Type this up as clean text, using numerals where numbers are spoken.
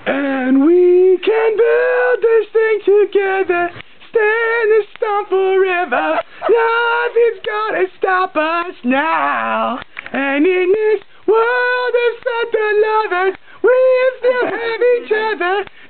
And we can build this thing together, stand and stomp forever. Nothing's gonna stop us now. And in this world of such a lovers, we still have each other.